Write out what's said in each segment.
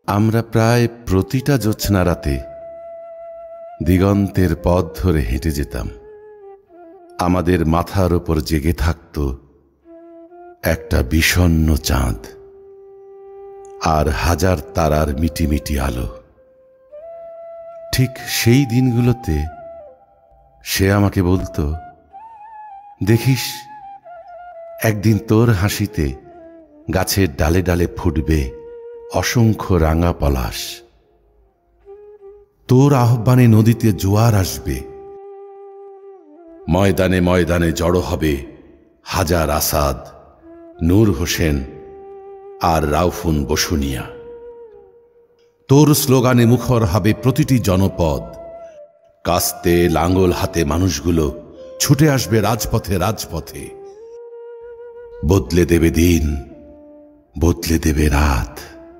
আমরা প্রায় প্রতিটা জ্যোৎস্না রাতে দিগন্তের পথ ধরে হেঁটে যেতাম। আমাদের মাথার ওপর জেগে থাকত একটা বিষণ্ণ চাঁদ আর হাজার তারার মিটিমিটি আলো। ঠিক সেই দিনগুলোতে সে আমাকে বলতো, দেখিস একদিন তোর হাসিতে গাছের ডালে ডালে ফুটবে অসংখ্য রাঙা পলাশ, তোর আহ্বানে নদীতে জোয়ার আসবে, ময়দানে ময়দানে জড়ো হবে হাজার আসাদ, নূর হোসেন আর রাউফুন বসুনিয়া। তোর স্লোগানে মুখর হবে প্রতিটি জনপদ, কাস্তে লাঙ্গল হাতে মানুষগুলো ছুটে আসবে রাজপথে রাজপথে। বদলে দেবে দিন, বদলে দেবে রাত।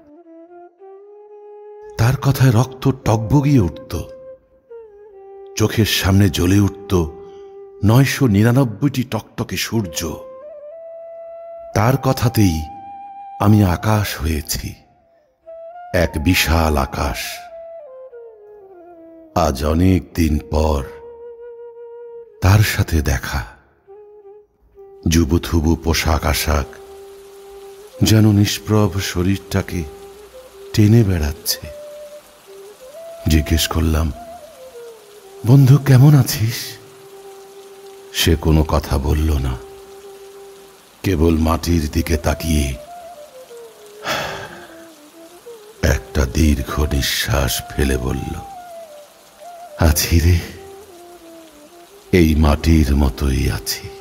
তার কথায় রক্ত টগবগিয়ে উঠত, চোখের সামনে জ্বলে উঠত 999টি টকটকে সূর্য। তার কথাতেই আমি আকাশ হয়েছি, এক বিশাল আকাশ। আজ অনেক দিন পর তার সাথে দেখা। যুবথুবু পোশাক আশাক যেন নিষ্প্রভ শরীরটাকে টেনে বেড়াচ্ছে। জিজ্ঞেস করলাম, বন্ধু কেমন আছিস? সে কোনো কথা বলল না, কেবল মাটির দিকে তাকিয়ে একটা দীর্ঘ নিঃশ্বাস ফেলে বলল, আছি রে, এই মাটির মতোই আছি।